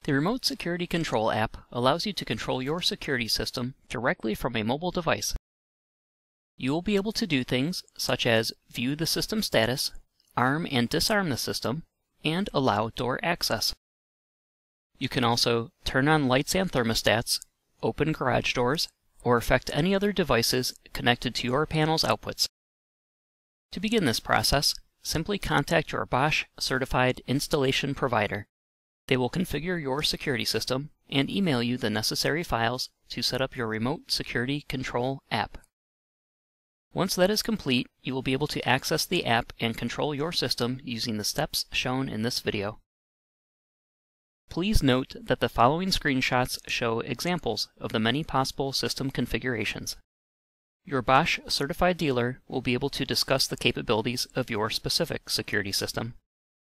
The Remote Security Control app allows you to control your security system directly from a mobile device. You will be able to do things such as view the system status, arm and disarm the system, and allow door access. You can also turn on lights and thermostats, open garage doors, or affect any other devices connected to your panel's outputs. To begin this process, simply contact your Bosch certified installation provider. They will configure your security system and email you the necessary files to set up your Remote Security Control app. Once that is complete, you will be able to access the app and control your system using the steps shown in this video. Please note that the following screenshots show examples of the many possible system configurations. Your Bosch certified dealer will be able to discuss the capabilities of your specific security system.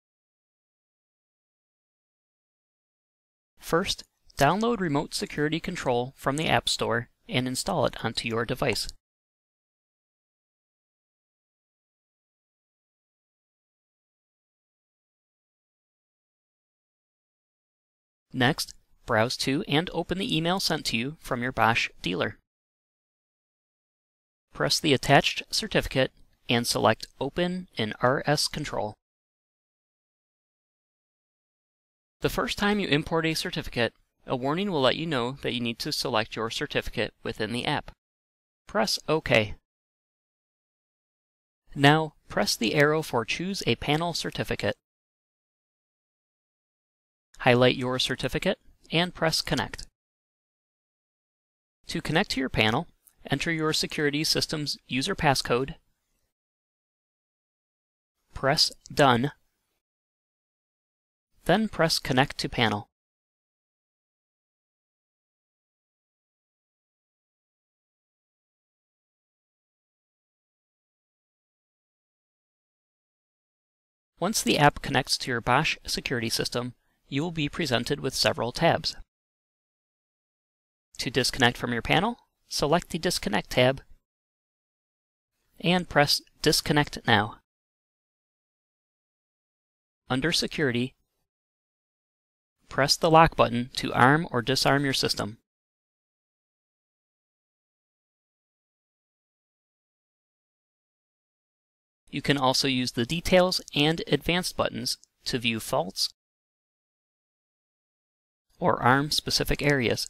First, download Remote Security Control from the App Store and install it onto your device. Next, browse to and open the email sent to you from your Bosch dealer. Press the attached certificate and select Open in RS Control. The first time you import a certificate, a warning will let you know that you need to select your certificate within the app. Press OK. Now, press the arrow for Choose a Panel Certificate. Highlight your certificate and press Connect. To connect to your panel, enter your security system's user passcode, press Done, then press Connect to Panel. Once the app connects to your Bosch security system, you will be presented with several tabs. To disconnect from your panel, select the Disconnect tab and press Disconnect Now. Under Security, press the lock button to arm or disarm your system. You can also use the Details and Advanced buttons to view faults or arm specific areas.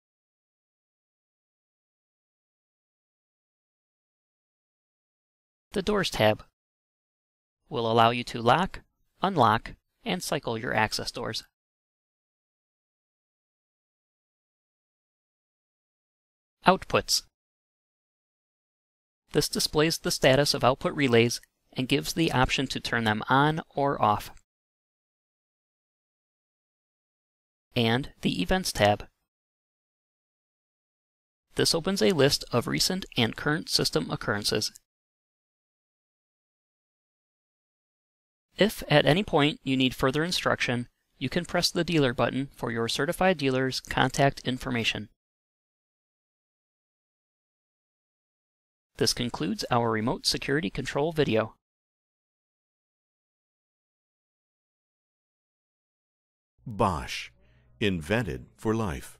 The Doors tab will allow you to lock, unlock, and cycle your access doors. Outputs. This displays the status of output relays and gives the option to turn them on or off. And the Events tab. This opens a list of recent and current system occurrences. If at any point you need further instruction, you can press the Dealer button for your certified dealer's contact information. This concludes our Remote Security Control video. Bosch, invented for life.